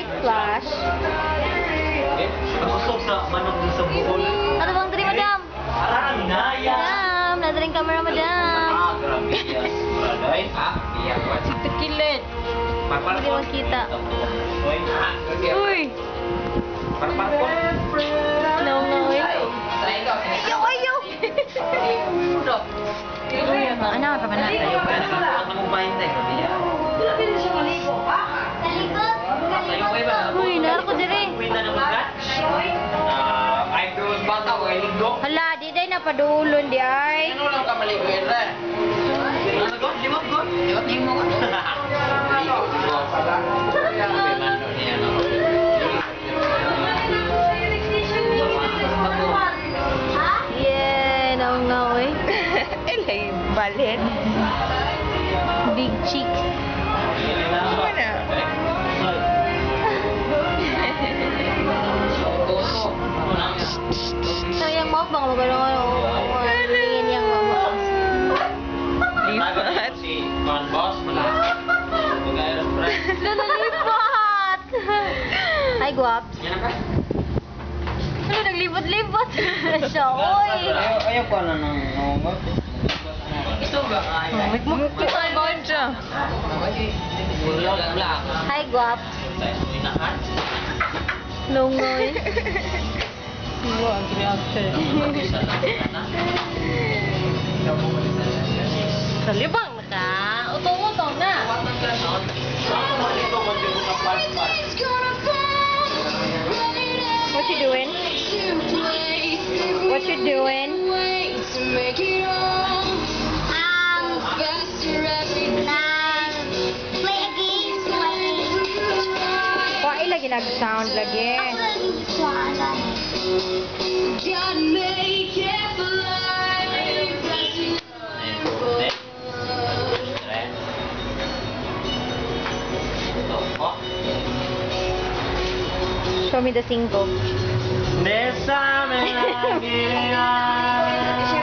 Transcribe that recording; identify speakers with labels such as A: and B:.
A: like Flash.
B: Nagusok sa manok din sa buhol.
A: Ano bang dali, madam?
B: Arang naya.
A: Madam, nadaling camera, madam.
B: Grabe yan. Braday. Iya, kuat.
A: Tekilit. Hindi mo kita. Uy!
B: Parpar.
A: No, no, uy. Ayaw, ayaw! Ano, ka ba na?
B: Ang bahin tayo, dia.
A: Uy, naro ko diri.
B: Idol bata ko ligo.
A: Hala, di day napadulon di ay.
B: Ano lang ka maligo yan ra? Ano ko? Limot ko? Limot ko. Ligo ko. Mando niya no.
A: Yeah, naungaw eh.
C: Elay, balit.
A: Big cheek.
C: Mana?
A: So, yung mouth bang magano'n tingin yung mama.
C: Lipat.
B: Si Con Boss malapit. Bagay ras
A: Lipat! Ay, guwaps.
B: Yan ka.
A: Ano, naglibot-libot siya, oy.
B: Ayaw ko na ng nungot. Ito ba?
C: Ay, siya.
A: Hi, guwaps.
B: Tinahan.
A: Lungoy.
C: Iwa ang reaction.
A: Salibang na ka. Utong-utong na. What you doing? What you doing? Why lagi nag-sound lagi? Show me the single.
B: Bésame la